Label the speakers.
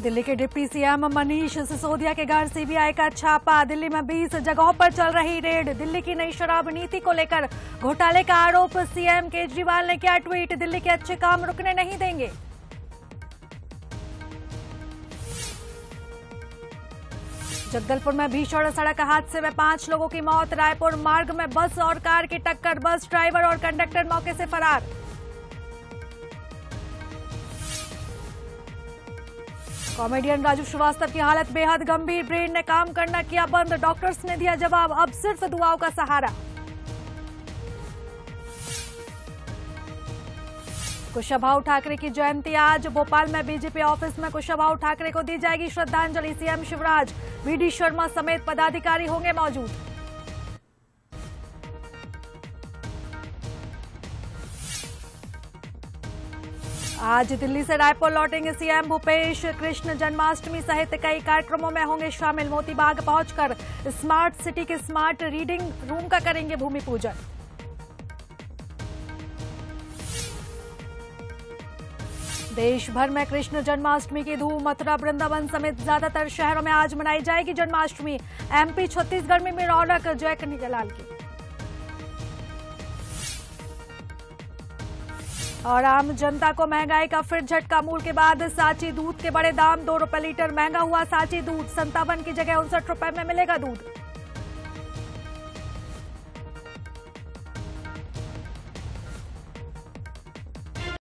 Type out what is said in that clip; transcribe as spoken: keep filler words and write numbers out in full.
Speaker 1: दिल्ली के deputy CM Manish Sisodia के घर सीबीआई का छापा। दिल्ली में बीस जगहों पर चल रही रेड। दिल्ली की नई शराब नीति को लेकर घोटाले का आरोप। सीएम केजरीवाल ने किया ट्वीट, दिल्ली के अच्छे काम रुकने नहीं देंगे। जगदलपुर में भीषण सड़क हादसे में पांच लोगों की मौत। रायपुर मार्ग में बस और कार की टक्कर, बस ड्राइवर और कंडक्टर मौके से फरार। कॉमेडियन राजू श्रीवास्तव की हालत बेहद गंभीर, ब्रेन ने काम करना किया बंद। डॉक्टर्स ने दिया जवाब, अब सिर्फ दुआओं का सहारा। कुशाभाऊ ठाकरे की जयंती आज। भोपाल में बीजेपी ऑफिस में कुशाभाऊ ठाकरे को दी जाएगी श्रद्धांजलि। सीएम शिवराज, वीडी शर्मा समेत पदाधिकारी होंगे मौजूद। आज दिल्ली से रायपुर लौटेंगे सीएम भूपेश। कृष्ण जन्माष्टमी सहित कई कार्यक्रमों में होंगे शामिल। मोती बाग पहुंचकर स्मार्ट सिटी के स्मार्ट रीडिंग रूम का करेंगे भूमि पूजन। देश भर में कृष्ण जन्माष्टमी की धूम। मथुरा, वृंदावन समेत ज्यादातर शहरों में आज मनाई जाएगी जन्माष्टमी। एमपी छत्तीसगढ़ में भी रौनक, जय कन्हैयालाल की। और आम जनता को महंगाई का फिर झटका। मूल के बाद सांची दूध के बड़े दाम, दो रुपए लीटर महंगा हुआ सांची दूध। संतावन की जगह उनसठ रुपए में मिलेगा दूध।